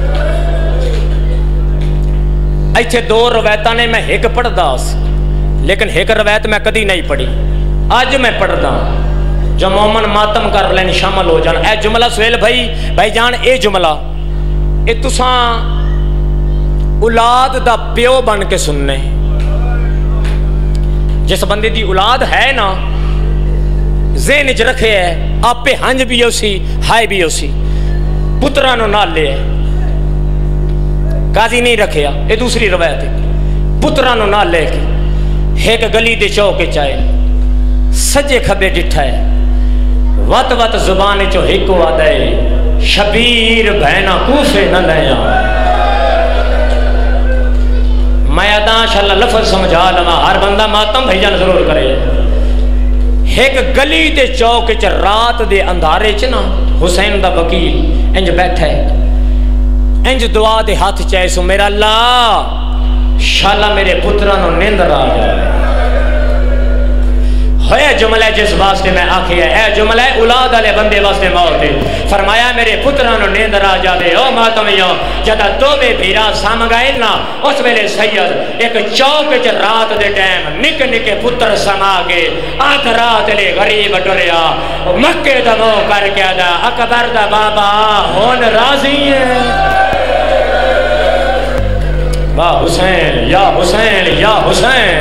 ایتھے 2 روایتاں نے میں ایک پڑھ داس لیکن ایک روایت میں کدی نہیں پڑھی. آج میں پڑھ دا جو مومن ماتم کر لین شامل ہو جان. اے جملہ سہیل بھائی جان، اے جملہ اے تساں اولاد دا پیو بن کے سننے. جس بندے دی اولاد ہے نا ذہن چ رکھے ہے آپ پہ ہنج بھی ہو سی ہائے بھی ہو سی پترانو نال لے. قاضی نہیں رکھیا، یہ دوسری روایت ہے. پترانو نال لے کے ایک گلی دے چوک چائے سجے کھبے ڈٹھا ہے. وت وت زبان چو ایک وعدہ ہے شبیر بہنا کوفے نہ لیا. میں اداں شاءاللہ لفظ سمجھا لما ہر بندہ ماتم بھائی جان ضرور کرے. ایک گلی دے چوک چ رات دے اندھارے چ نا حسین دا وکیل انج بیٹھا ہے. انج دعا دے ہاتھ چاہے سو میرا اللہ شالا میرے پترانو نیندر آ جائے. ہویا جملہ جس واسطے میں آکھیا ہے، اے جملہ اولاد والے بندے واسطے موت ہے۔ فرمایا میرے پتراں نو نیند آ جاوے، او ماتمیوں جدا توبے بھیرا سام گئے نا، اس ویلے سید ایک چوک وچ رات دے ٹائم نک نکے پتر سما کے آدھ رات لے غریب ٹریا مکے دا منہ کر کے آدا اکبر دا بابا ہون راضی ہے۔ واہ حسین یا حسین یا حسین،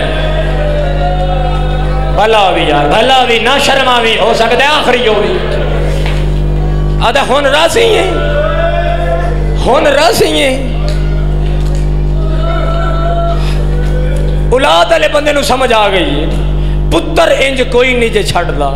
بھلا بھی یار بھلا بھی نہ شرما بھی ہو سکتا ہے آخری جو بھی آدھا ہون راضی ہیں، ہون راضی ہیں۔ اولاد والے بندے نو سمجھ آ گئی ہے، پتر انج کوئی نہیں جے چھڑ دا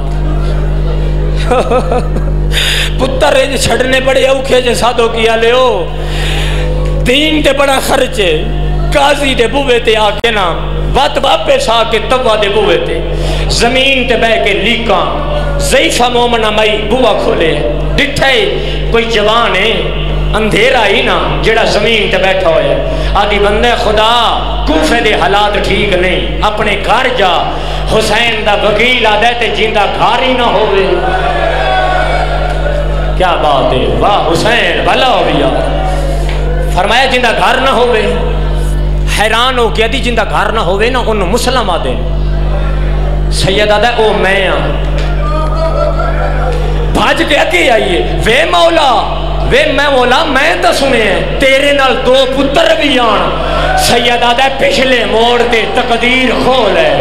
پتر انج چھڑنے بڑے اوکھے جے سادو کیا لے ہو، دین تے بڑا خرچے، قاضی دے بوے تے آکے نا وات واپس آکے تبا دے بوے تے زمین تے بے کے لیکاں ضعیفہ مومنہ مائی بوا کھولے ڈٹھے کوئی جوان ہے اندھیرا ہی نا جڑا زمین تے بیٹھا ہوئے آدھی بندے خدا کوفے دے حالات ٹھیک نہیں، اپنے گھر جا، حسین دا وکیل آدھے تے جیندہ گھر ہی نہ ہوئے۔ کیا بات ہے، واہ حسین بھلا ہو گیا۔ فرمایا جندہ گھر نہ ہوئے، حیران ہو کیا دی جندہ گھر نہ ہوئے نا انہوں مسلم آدھے سید آدھے او میں بھاج کے اکی آئیے وے مولا وے میں مولا میں تو سنے ہیں تیرے نال دو پتر بھی آن۔ سید آدھے پچھلے موڑ تے تقدیر کھول ہے،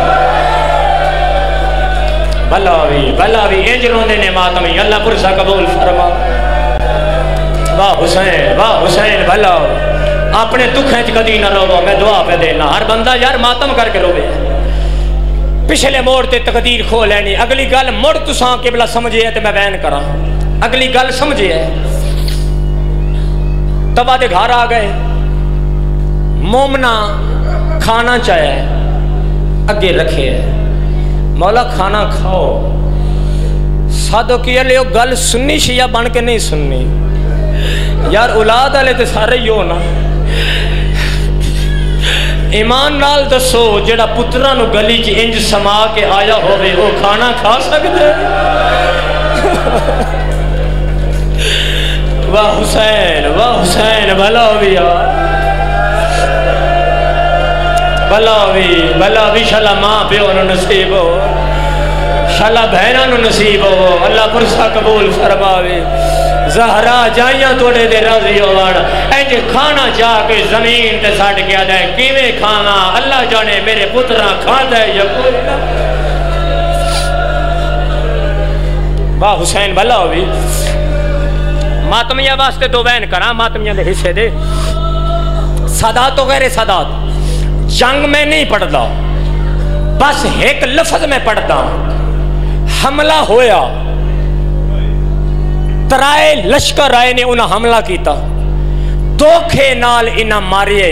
بھلا بھی انجروں نے ماتمی اللہ پرسا قبول فرما۔ واہ حسین بھلا اپنے دکھیں کدی نہ رو، میں دعا پہ دینا ہر بندہ یار ماتم کر کے روے، پچھلے موڑ تے تقدیر کھو لینی۔ اگلی گل مڑ تساں قبلہ سمجھے ہے تے میں بیان کرا، اگلی گل سمجھے ہے۔ تبا دے گھر آ گئے، مومنہ کھانا چاہے اگے رکھے ہے، مولا کھانا کھاؤ۔ سادو کیا لے گل سننی شیعہ بن کے نہیں سننی یار، اولاد والے تے سارے ہی ہو نا۔ ایمان نال دسو جڑا پترہ نو گلی چ انج سما کے آیا ہوئے وہ کھانا کھا سکتے؟ واہ حسین بھلا بھی یار، بھلا بھی شالا ماں پیو نو نصیب ہو، شالا بہنہ نو نصیب ہو، اللہ پرسا قبول فرماوے۔ زہرا جائیاں توڑے دے راضی ہووان، انج کھانا جا کے زمین تے ساڑھ گیا دے کیویں کھانا اللہ جانے میرے پترہ کھا دے یا کوئی نہ۔ واہ حسین بھلا ہوئی۔ ماتمیہ واسطے دو بین کرا، ماتمیہ دے حصے دے سادات و غیر سادات جنگ میں نہیں پڑھتا، بس ایک لفظ میں پڑھتا، حملہ ہویا ترائے لشکر آئے نے انہاں حملہ کیتا، دوکھے نال انہاں مارے،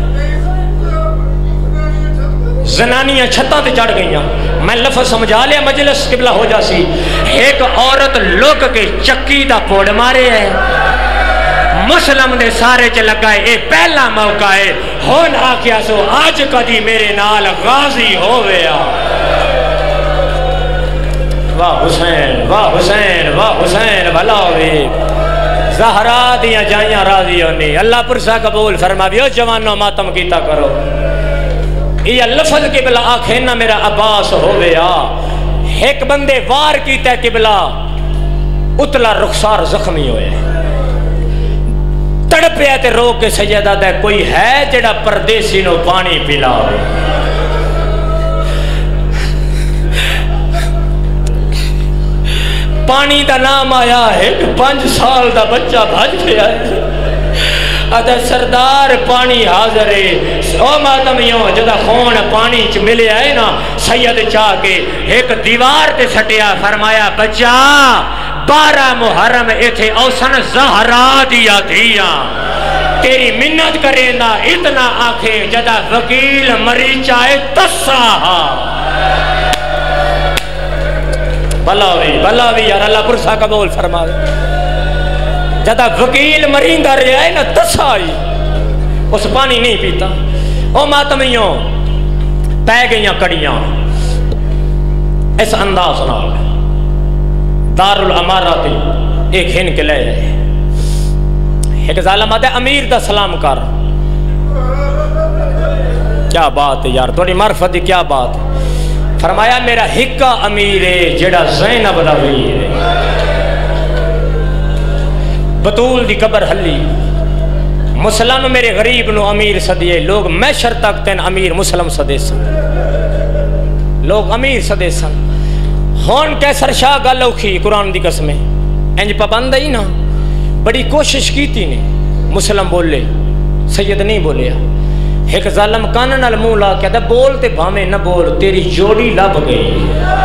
زنانیاں چھتاں تے چڑھ گئیاں۔ میں لفظ سمجھا لیا مجلس قبلہ ہو جاسی، ایک عورت لوگ کے چکی دا پوڑ مارے ہے، مسلم دے سارے چ لگائے اے پہلا موقع ہے، ہون آکیا سو آج کدی میرے نال غازی ہویا۔ واہ حسین بھلا ہوئے۔ زہرا دیاں جائیاں راضی ہونی، اللہ پرسا قبول فرما بھی، جوانوں ماتم کیتا کرو۔ یہ لفظ قبلہ آنکھیں نہ میرا عباس ہویا، ایک بندے وار کیتا ہے قبلہ اتلا رخسار زخمی ہوئے، تڑپیا تے رو کے سجدہ دے کوئی ہے جڑا پردیسی نو پانی پلا ہوئے۔ پانی دا نام آیا ہے کہ 5 سال دا بچہ بھاج گیا ہے، ادھا سردار پانی حاضر ہے۔ او ماتمیوں جدا خون پانی چ ملے آئے نا، سید چاہ کے ایک دیوار تے سٹیا، فرمایا بچہ 12 محرم ایتھے اوسن زہرا دیا دیا، تیری منت کرے نا اتنا آنکھیں جدا وکیل مری چاہے تساہا۔ بھلا بھی یار اللہ پرسا قبول فرماوے۔ جدا وکیل مرین دا رہے آئے نا تسائی اس پانی نہیں پیتا۔ او ماتمیوں پہ گئیاں کڑیاں، اس انداز نال دار الامارات ایک ہن کے لے جائے ایک ظالم آتا ہے امیر دا سلام کر. کیا بات ہے یار تھوڑی معرفت دی کیا بات ہے. فرمایا میرا ہکا امیر ہے جڑا زینب دا ولی ہے. بطول دی قبر ہلی مسلم میرے غریب نو امیر صدیے. لوگ میشر تک تین امیر مسلم صدے سن. لوگ امیر صدے سن. ہون کیسر شاہ گل اوکھی قرآن دی قسمیں انج پابند ہی نا. بڑی کوشش کی تھی نے مسلم بولے سید نہیں بولیا. ایک ظالم کان نال منہ لا کے بول تے بھاویں نہ بول تیری جوڑی لب گئی.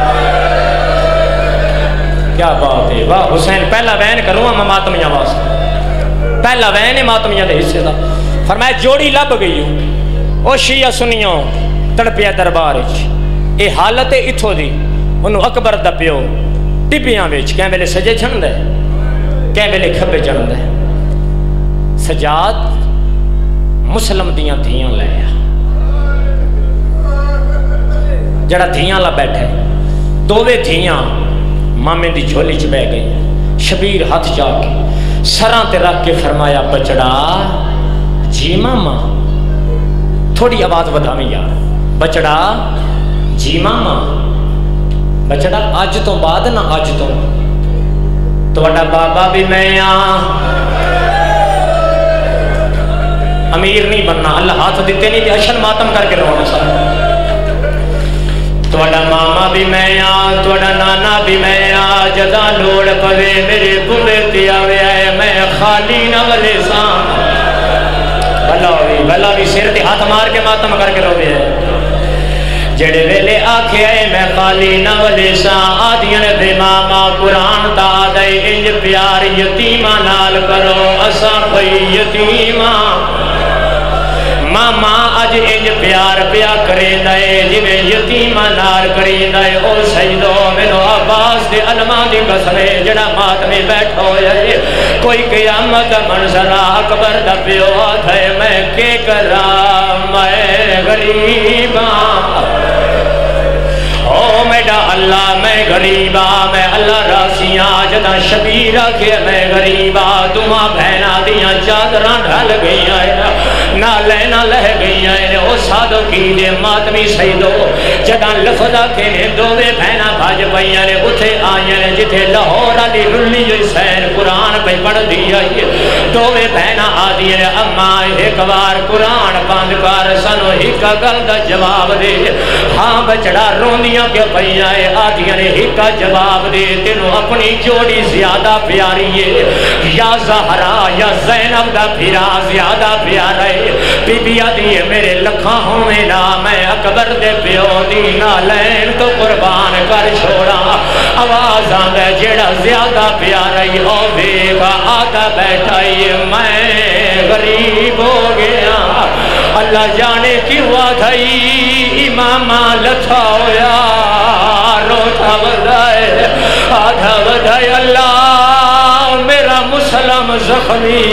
کیا بات ہے واہ حسین. پہلا وین کروں میں ماتمیاں واسطے پہلا وین ہے ماتمیاں دے حصے دا. فرمایا جوڑی لب گئی او شیعہ سنیوں تڑپیا دربار وچ. اے حالت ہے اتھوں دی. انہوں اکبر دا پیو ٹپیاں وچ کہیں ویلے سجے جھندا ہے کہیں ویلے کھبے جھندا ہے. سجاد مسلم دیاں دھیاں لے آ جڑا دھیاں لا بیٹھے دووے دھیاں مامے دی جھولی چ بہ گئی. شبیر ہاتھ جا کے سراں تے رکھ کے فرمایا بچڑا جی ماما. تھوڑی آواز بدھاویں یار. بچڑا جی ماما. بچڑا اج تو بعد نہ اج تو تہاڈا بابا بھی میں امیر نہیں بننا. اللہ ہاتھ دیتے نہیں تے اشن ماتم کر کے رونا سا. تہاڈا ماما بھی میں تہاڈا نانا بھی میں جدا لوڑ پوے میرے بوے تے آوے آئے میں خالی نہ ولے ساں. بلا بھی سر تے ہاتھ مار کے ماتم کر کے روے ہے. جڑے ویلے آکھے آئے میں خالی نہ ولے ساں. آدھیاں دے ماما قرآن دا دے انج پیار یتیمہ نال کرو اساں کوئی یتیمہ. ماما اج انج پیار پیا کرے دے جویں یتیمہ نال کرے دے. او سیدو مینوں عباس دے علماء دی قسم جڑا ماتمے بیٹھا ہویا ہے کوئی قیامت منظر اکبر دا پیو آدھے میں کے کراں میں غریباں. او میڈا اللہ میں غریبا میں اللہ راسیاں جدا شبیر آکھے میں غریبا. دعا بہنا دیاں چادراں ڈھل گئیاں نہ لینا لہ گئیاں. او سادو کی دے ماتمی سیدو جدا لفظ آکھے دووے بہنا بھاج پئیاں نے اتھے آئیاں جتھے لاہور علی رلی حسین قرآن پہ پڑھ دیا. دووے بہنا آدیاں اما ایک بار قرآن بند کر سنو ایک گل دا جواب دے. ہاں بچڑا روندیاں کہ پئیاں آدیاں نے ایک جواب دے تینوں اپنی جوڑی زیادہ پیاری ہے یا زہرا یا زینب دا پھرا زیادہ پیارا ہے. بی بی آدھی میرے لکھاں ہوئے نا میں اکبر دے پیو دی نالین تو قربان کر چھوڑا. آواز آندہ جیڑا زیادہ پیارا ہے او بیگا آدھا بیٹھا ہے میں غریب ہو گیا. اللہ جانے کیوں آدھائی امامہ لتھا ہویا روتا بدھائے آدھا بدھائے. اللہ میرا مسلم زخمی.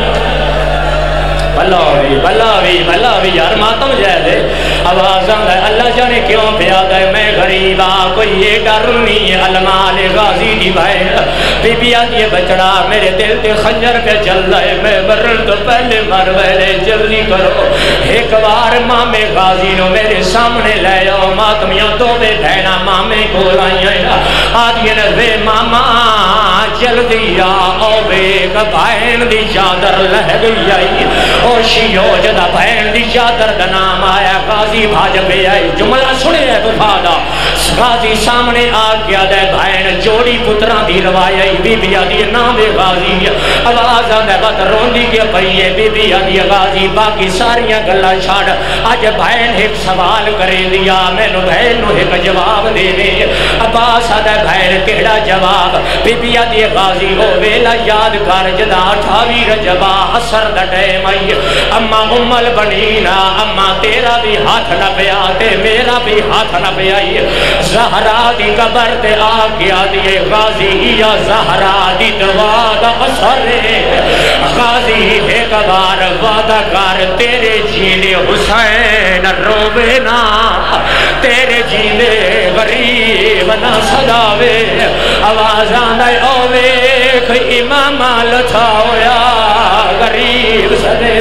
بلاوی یار ماتم جائے دے. آواز آندہ اللہ جانے کیوں پیادا ہے میں غریبا کوئی یہ ڈر نہیں ہے. علماء غازی دی بھائی بی بی آدھی بچڑا میرے دل تے خنجر پہ چل رہے میں مرن تو پہلے مر ویلے جلدی کرو. ایک بار مامے غازی نو میرے سامنے لے آؤ. ماتمیاں دو بے بہنا مامے کو لائیاں آدھی نظر ماما جلدی آؤ بیگ بہن دی چادر لہ گئی آئی. او شیعو جدا بہن دی چادر دا نام آیا غازی بھاج پہ آئی. جملہ سنے ہے بفادا غازی سامنے آ گیا دے بہن جوڑی پتران دی روائی آئی. بی بی آدھی نام غازی آواز آدھے بات روندی کے پئیے. بی بی آدھی غازی باقی ساریاں گلہ چھاڑ آج بہن ایک سوال کرے دیا میں نو بہن نو ایک جواب دے دے. عباس آدھے بہن کیڑا جواب. بی بی آدھی غازی ہو ویلا یاد کر جدا 28 رجبہ عصر دا ٹائم آئی. اما امل بنینا اما تیرا بھی ہاتھ نہ پیا تے میرا بھی ہاتھ نہ پیا. زہرا دی قبر تے آ گیا دیے غازی یا زہرا دی دعا دا اثر. غازی ایک بار وعدہ کر تیرے جینے حسین روے نا تیرے جینے غریب غریب نہ سجاوے آواز آندے او ویکھ امام لتھا ہویا غریب سدے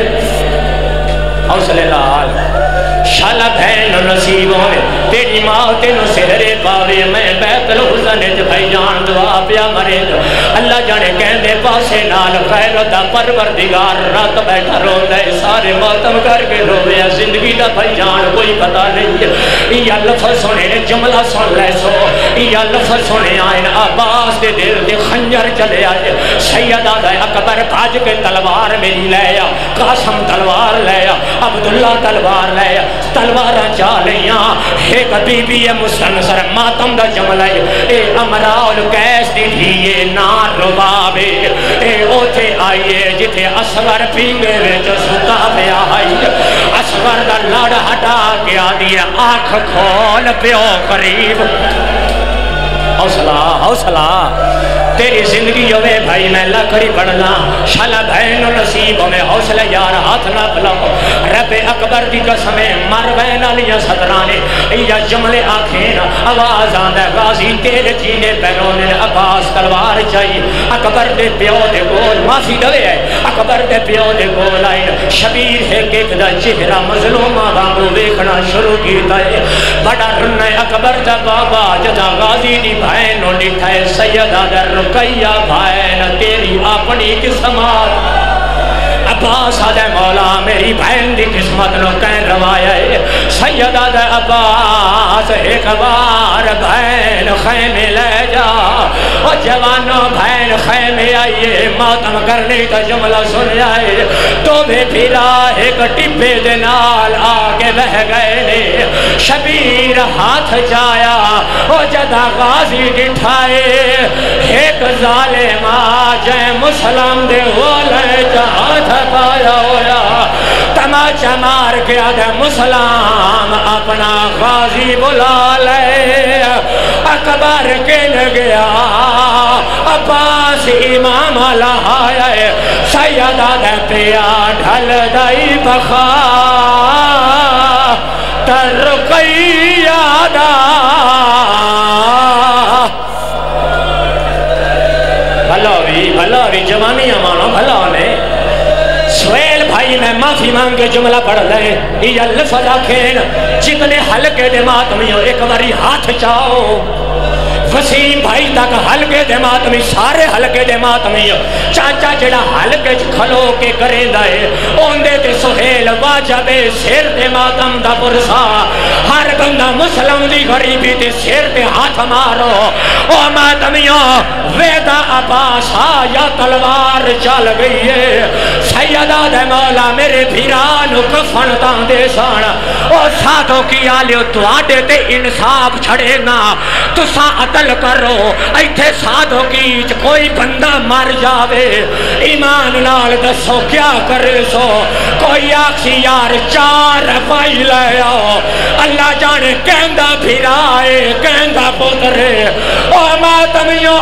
حوصلے نال شالا بہن نصیب ہوئے تیری ماں تینوں سہرے پاوے میں بیت الحزن بھائی جان دعا پیا مرے اللہ جانے کہندے پاسے نال خیرتا پروردگار رات بیٹھا رو دے سارے ماتم کر کے رو دے زندگی دا بھائی جان کوئی پتہ نہیں یا لفظ سنے جملہ سن لے سو یا لفظ سنے آئین عباس دے دل دے خنجر چلے آئے سیدہ دے اکبر بھاج کے تلوار میری لے آ قاسم تلوار لے آ عبداللہ تلوار لے آ تلوارہ چالیاں ایک بی بی مسنصر ماتم دا جملہ اے امراؤ کیس دی دیئے نار ربابے اے اوتھے آئیے جتے اصغر پیگے ویچ ستا پیا آئیے اصغر دا لڑ ہٹا کے آدھیے آنکھ کھول پیو قریب حوصلہ حوصلہ تیری زندگی ہوئے بھائی میں لکھڑی پڑھنا شالا بہن نصیب میں حوصلہ یار ہاتھ نہ پلاؤ رب اکبر دی قسمیں مر بہن علیہ صدرانے یا جملے آنکھیں آواز آندہ غازی تیرے جینے پہنونے عباس تلوار چاہیے اکبر دے پیو دے گول معافی دوے ہے اکبر دے پیو دے گول آئین شبیر ہے کہ دا چہرہ مظلومہ بانگو بیکھنا شروع کیتا ہے بڑا رنہ اکبر دا بابا جدا غازی دی بہنوں لکھائے سیدہ در رقیہ بھائن تیری اپنی قسمت عباس آدھے مولا میری بہن دی قسمت نو کہیں روایا ہے سیدہ دے عباس ایک بار بہن خیمے لے جا اور جوانوں بہن خیمے آئیے ماتم کرنے کا جملہ سن آئے تو بھی پھرا ایک ٹپے دنال آگے بہ گئے نے شبیر ہاتھ جایا اور جدہ غازی ڈٹھائے ایک ظالم آجے مسلم دے والے جہاں پایا ہویا تماچا مار کے آدھے مسلم اپنا غازی بلا لے اکبر کن گیا عباس امام لہایا سیدہ دے پیا ڈھل دائی بخا ترقیہ دا بھلاوی جوانی امانو بھلاوی سویل بھائی میں معافی مانگ کے جملہ پڑھ لے یہ لفظ آکھین جتنے حلقے دے ماتمیوں ایک باری ہاتھ چاہو وسیم بھائی تک حلقے دے ماتمی سارے حلقے دے ماتمیوں چاچا جڑا حلقے کھلو کے کریں دائے اوندے تے سہیل واجب سیر دے ماتم دا برسا ہر بندہ مسلم دی غریبی تے سیر دے ہاتھ مارو او ماتمیوں ویدہ عباسا یا تلوار چل گئی ہے سیدہ دے مولا میرے بھیرانو کفن دان دے سان او ساتھوں کی آلیو تو آڈے تے انصاف چھڑے نا تو ساتھ کرو ایتھے سادھو کی کوئی بندہ مر جاوے ایمان نال دسو کیا کرے سو کوئی آکسی یار چار پائی لے آؤ اللہ جانے کہندہ پھرائے کہندہ پترے او ماتمیوں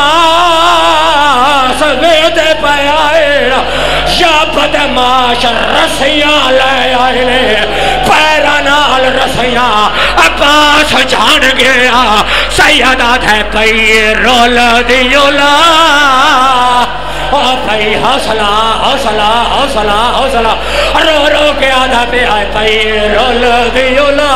عباس ویدے پہ آئے یا بدماش رسیاں لے آئے پیرانال رسیاں عباس جان گیا سیدہ دے پئی رول دیولا او پئی حوصلہ حوصلہ حوصلہ حوصلہ رو رو کے آدھا پہ آئے پئی رول دیولا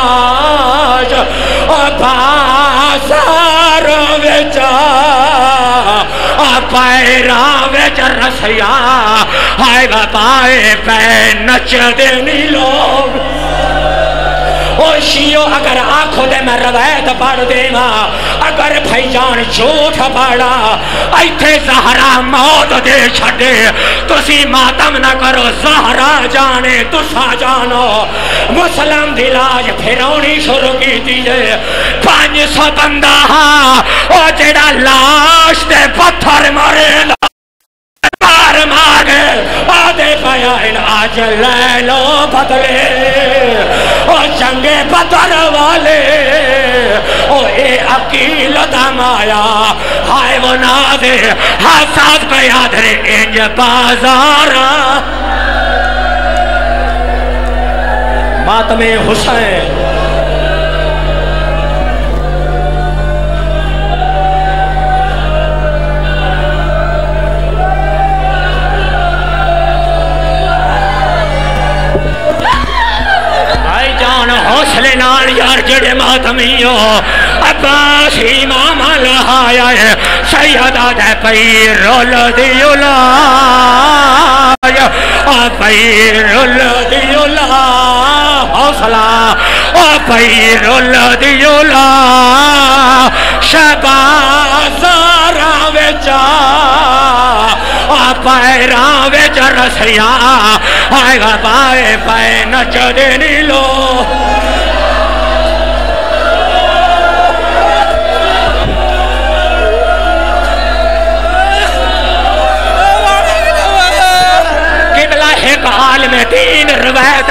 او پاسار ویچا او پیران ویچ رسیاں آئے باپائے پہ نچ دینی لوگ او شیعو اگر آنکھوں دے میں روایت پڑھ دے ماں اگر بھائی جان جھوٹ پڑھا ایتھے زہرہ موت دے چھڑے تسی ماتم نہ کرو زہرہ جانے تسا جانو مسلم دلاج پھرونی شروع کی دیجے 500 بندہ او جڑا لاش دے پتھر مارے مار مارے آدھے بیائن آج لے لو بدلے او جنگے بدر والے او اے عقیل دمایا ہائے وہ نادے حساد پہ یاد رہے انج بازارا ماتم حسین فاطمیو عباس امام لہایا ہے سیدہ دے پیر الدیولا پیر الدیولا حوصلہ پیر الدیولا شبازاراں وچا پیراں وچ رسیاں آئے گا پائے پائے نچ دینی لو قبلہ ایک عالم دین روایت